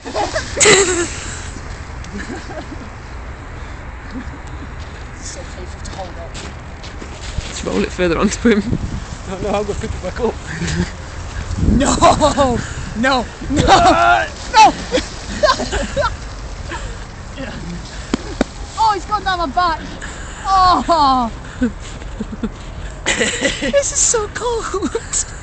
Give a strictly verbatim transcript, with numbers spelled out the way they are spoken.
So painful to hold up. Let's roll it further onto him. No, no, I'm going to pick it back up. No! No! No! No! Oh, he's gone down my back! Oh! This is so cold!